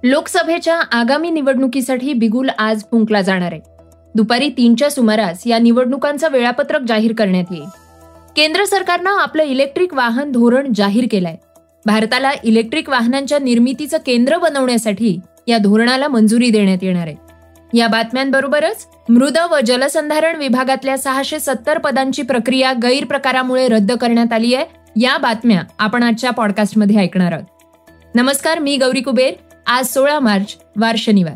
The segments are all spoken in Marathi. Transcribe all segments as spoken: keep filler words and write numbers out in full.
लोकसभेच्या आगामी निवडणुकीसाठी बिगुल आज फुंकला जाणार आहे. दुपारी तीनच्या सुमारास या निवडणुकांचं वेळापत्रक जाहीर करण्यात येईल. केंद्र सरकारनं आपलं इलेक्ट्रिक वाहन धोरण जाहीर केलंय. भारताला इलेक्ट्रिक वाहनांच्या निर्मितीचं केंद्र बनवण्यासाठी या धोरणाला मंजुरी देण्यात येणार आहे. या बातम्यांबरोबरच मृद व जलसंधारण विभागातल्या सहाशे सत्तर पदांची प्रक्रिया गैरप्रकारामुळे रद्द करण्यात आली आहे. या बातम्या आपण आजच्या पॉडकास्टमध्ये ऐकणार आहोत. नमस्कार, मी गौरी कुबेर. आज सोळा मार्च, वार शनिवार.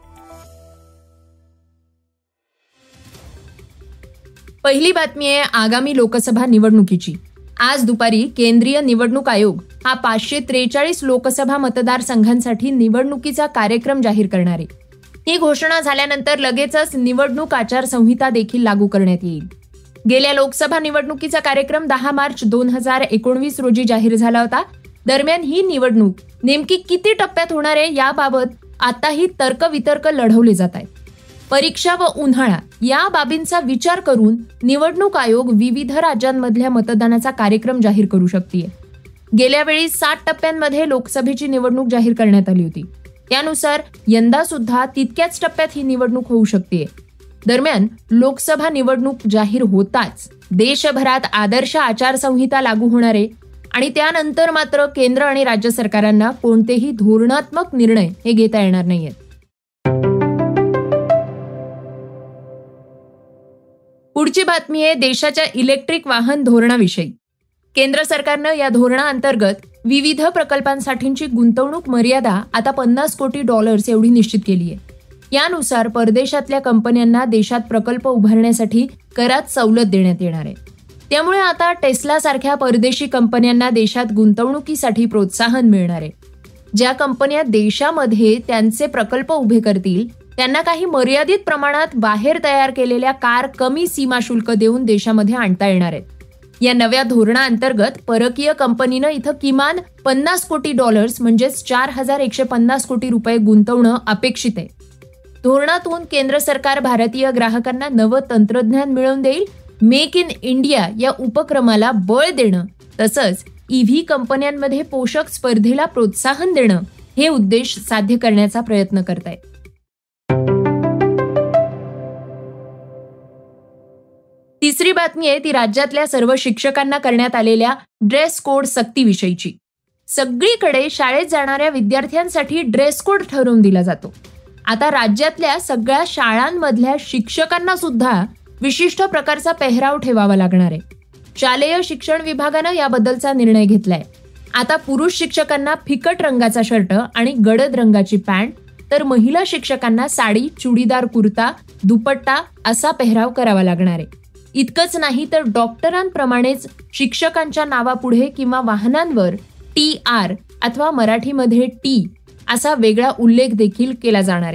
पहिली बातमी आहे आगामी लोकसभा निवडणुकीची. आज दुपारी केंद्रीय निवडणूक आयोग हा पाचशे त्रेचाळीस लोकसभा मतदारसंघांसाठी निवडणुकीचा कार्यक्रम जाहीर करणार आहे. ही घोषणा झाल्यानंतर लगेचच निवडणूक आचारसंहिता देखील लागू करण्यात येईल. गेल्या लोकसभा निवडणुकीचा कार्यक्रम दहा मार्च दोन हजार एकोणवीस रोजी जाहीर झाला होता. दरम्यान ही निवडणूक नेमकी किती टप्प्यात होणार आहे याबाबत आताही तर्कवितर्क लढवले जात आहेत. परीक्षा व उन्हाळा या बाबींचा विचार करून निवडणूक आयोग विविध राज्यांमधल्या मतदानाचा कार्यक्रम जाहीर करू शकते. गेल्या वेळी सात टप्प्यांमध्ये लोकसभेची निवडणूक जाहीर करण्यात आली होती. त्यानुसार यंदा सुद्धा तितक्याच टप्प्यात ही निवडणूक होऊ शकते. दरम्यान लोकसभा निवडणूक जाहीर होताच देशभरात आदर्श आचारसंहिता लागू होणार आहे आणि त्यानंतर मात्र केंद्र आणि राज्य सरकारांना कोणतेही धोरणात्मक निर्णय हे घेता येणार नाहीयेत. पुढची बातमी आहे देशाच्या इलेक्ट्रिक वाहन धोरणाविषयी. केंद्र सरकारनं या धोरणाअंतर्गत विविध प्रकल्पांसाठीची गुंतवणूक मर्यादा आता पन्नास कोटी डॉलर्स एवढी निश्चित केली आहे. यानुसार परदेशातल्या कंपन्यांना देशात प्रकल्प उभारण्यासाठी करात सवलत देण्यात येणार आहे. त्यामुळे आता टेस्ला सारख्या परदेशी कंपन्यांना देशात गुंतवणुकीसाठी प्रोत्साहन मिळणार आहे. ज्या कंपन्या देशामध्ये त्यांचे प्रकल्प उभे करतील त्यांना काही मर्यादित प्रमाणात बाहेर तयार केलेल्या कार कमी सीमा शुल्क देऊन देशामध्ये आणता येणार आहेत. या नव्या धोरणाअंतर्गत परकीय कंपनीनं इथं किमान पन्नास कोटी डॉलर्स म्हणजेच चार हजार एकशे पन्नास कोटी रुपये गुंतवणं अपेक्षित आहे. धोरणातून केंद्र सरकार भारतीय ग्राहकांना नवं तंत्रज्ञान मिळवून देईल, मेक इन इंडिया या उपक्रमाला बळ देणं तसंच ईव्ही कंपन्यांमध्ये पोषक स्पर्धेला प्रोत्साहन देणं हे उद्देश साध्य करण्याचा प्रयत्न करतायत. तिसरी बातमी आहे ती राज्यातल्या सर्व शिक्षकांना करण्यात आलेल्या ड्रेस कोड सक्तीविषयीची. सगळीकडे शाळेत जाणाऱ्या विद्यार्थ्यांसाठी ड्रेस कोड ठरवून दिला जातो. आता राज्यातल्या सगळ्या शाळांमधल्या शिक्षकांना सुद्धा विशिष्ट प्रकारचा पेहराव ठेवावा लागणार आहे. शालेय शिक्षण विभागानं याबद्दलचा निर्णय घेतलाय. आता पुरुष शिक्षकांना फिकट रंगाचा शर्ट आणि गडद रंगाची पॅन्ट तर महिला शिक्षकांना साडी, चुडीदार कुर्ता, दुपट्टा असा पेहराव करावा लागणार आहे. इतकंच नाही तर डॉक्टरांप्रमाणेच शिक्षकांच्या नावापुढे किंवा वाहनांवर टी आर अथवा मराठीमध्ये टी असा वेगळा उल्लेख देखील केला जाणार आहे.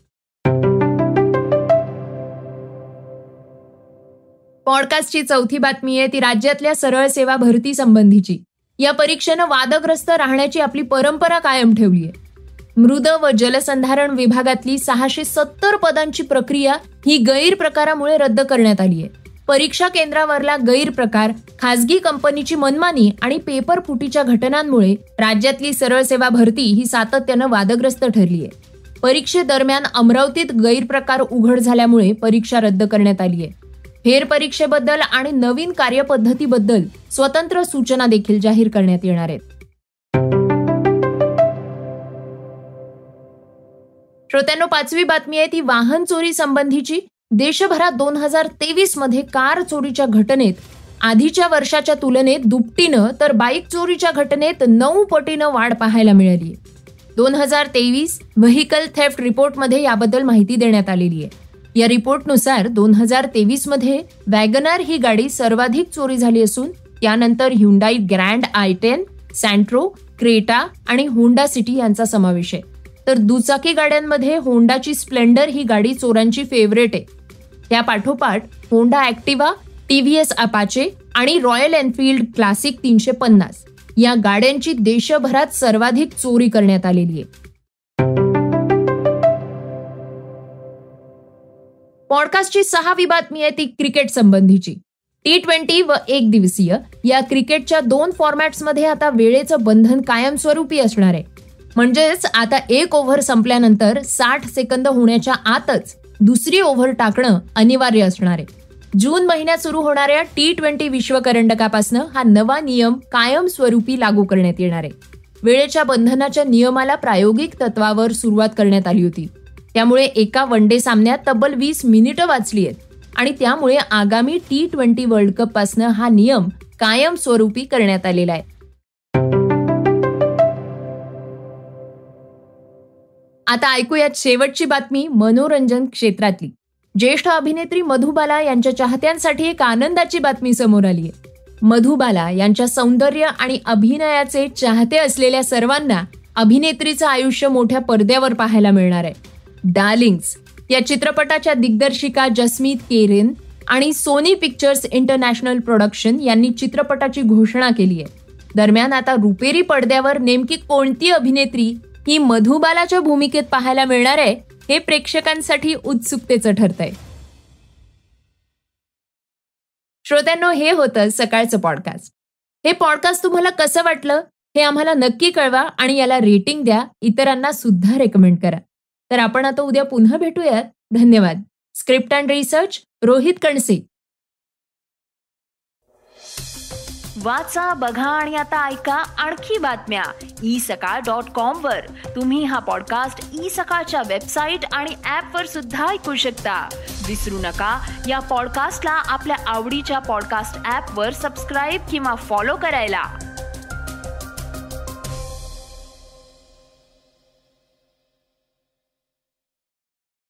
पॉडकास्टची चौथी बातमी आहे ती राज्यातल्या सरळ सेवा भरती संबंधीची. या परीक्षेनं वादग्रस्त राहण्याची आपली परंपरा कायम ठेवली आहे. मृद व जलसंधारण विभागातली सहाशे सत्तर पदांची प्रक्रिया ही गैरप्रकारामुळे रद्द करण्यात आली आहे. परीक्षा केंद्रावरला गैरप्रकार, खासगी कंपनीची मनमानी आणि पेपर फुटीच्या घटनांमुळे राज्यातली सरळ सेवा भरती ही सातत्यानं वादग्रस्त ठरली आहे. परीक्षेदरम्यान अमरावतीत गैरप्रकार उघड झाल्यामुळे परीक्षा रद्द करण्यात आली आहे. फेरपरीक्षेबद्दल आणि नवीन कार्यपद्धतीबद्दल स्वतंत्र सूचना देखील जाहीर करण्यात येणार आहेत. श्रोत्यांनो, पाचवी बातमी आहे ती वाहन चोरी संबंधीची. देशभरात दोन हजार तेवीस मध्ये कार चोरीच्या घटनेत आधीच्या वर्षाच्या तुलनेत दुपटीनं तर बाईक चोरीच्या घटनेत नऊ पटीनं वाढ पाहायला मिळाली. दोन हजार तेवीस व्हेकल थेफ्ट रिपोर्टमध्ये याबद्दल माहिती देण्यात आलेली आहे. या रिपोर्टनुसार दोन हजार तेवीस मध्ये वॅगनार ही गाडी सर्वाधिक चोरी झाली असून त्यानंतर Hyundai Grand i ten, Santro, Creta आणि होंडा सिटी यांचा समावेश आहे. तर दुचाकी गाड्यांमध्ये होंडाची स्प्लेंडर ही गाडी चोरांची फेवरेट आहे. त्या पाठोपाठ होंडा ॲक्टिवा, टीव्हीएस अपाचे आणि रॉयल एनफिल्ड क्लासिक तीनशे पन्नास या गाड्यांची देशभरात सर्वाधिक चोरी करण्यात आलेली आहे. पॉडकास्टची सहावी बातमी आहे ती क्रिकेट संबंधीची. टी ट्वेंटी व एक दिवसीय या क्रिकेटच्या दोन फॉर्मॅट्समध्ये आता वेळेचं बंधन कायमस्वरूपी असणार आहे. म्हणजेच आता एक ओव्हर संपल्यानंतर साठ सेकंद होण्याच्या आतच दुसरी ओव्हर टाकणं अनिवार्य असणार आहे. जून महिन्यात सुरू होणाऱ्या टी ट्वेंटी विश्वकरंडकापासून हा नवा नियम कायमस्वरूपी लागू करण्यात येणार आहे. वेळेच्या बंधनाच्या नियमाला प्रायोगिक तत्वावर सुरुवात करण्यात आली होती. त्यामुळे एका वन डे सामन्यात तब्बल वीस मिनिटं वाचली आहेत आणि त्यामुळे आगामी टी ट्वेंटी वर्ल्ड कप पासून हा नियम कायमस्वरूपी करण्यात आलेला आहे. आता ऐकूयात शेवटची बातमी मनोरंजन क्षेत्रातली. ज्येष्ठ अभिनेत्री मधुबाला यांच्या चाहत्यांसाठी एक आनंदाची बातमी समोर आली आहे. मधुबाला यांच्या सौंदर्य आणि अभिनयाचे चाहते असलेल्या सर्वांना अभिनेत्रीचं आयुष्य मोठ्या पडद्यावर पाहायला मिळणार आहे. डार्लिंग्स या चित्रपटाच्या दिग्दर्शिका जसमीत केरेन आणि सोनी पिक्चर्स इंटरनॅशनल प्रोडक्शन यांनी चित्रपटाची घोषणा केली आहे. दरम्यान आता रुपेरी पडद्यावर नेमकी कोणती अभिनेत्री ही मधुबालाच्या भूमिकेत पाहायला मिळणार आहे हे प्रेक्षकांसाठी उत्सुकतेचं ठरतंय. श्रोत्यांनो, हे होतं सकाळचं पॉडकास्ट. हे पॉडकास्ट तुम्हाला कसं वाटलं हे आम्हाला नक्की कळवा आणि याला रेटिंग द्या, इतरांना सुद्धा रेकमेंड करा. तर आपण आता उद्या पुन्हा भेटूयात. धन्यवाद. Script and research Rohit Kanase. वाचा, बघा आणि आता ऐका आणखी बातम्या ई सकाळ डॉट कॉम वर. तुम्ही हा पॉडकास्ट ई सकाळच्या वेबसाईट आणि ऍप वर सुद्धा ऐकू शकता. विसरू नका, या पॉडकास्टला आपल्या आवडीच्या पॉडकास्ट ऍप वर सबस्क्राईब किंवा फॉलो करायला.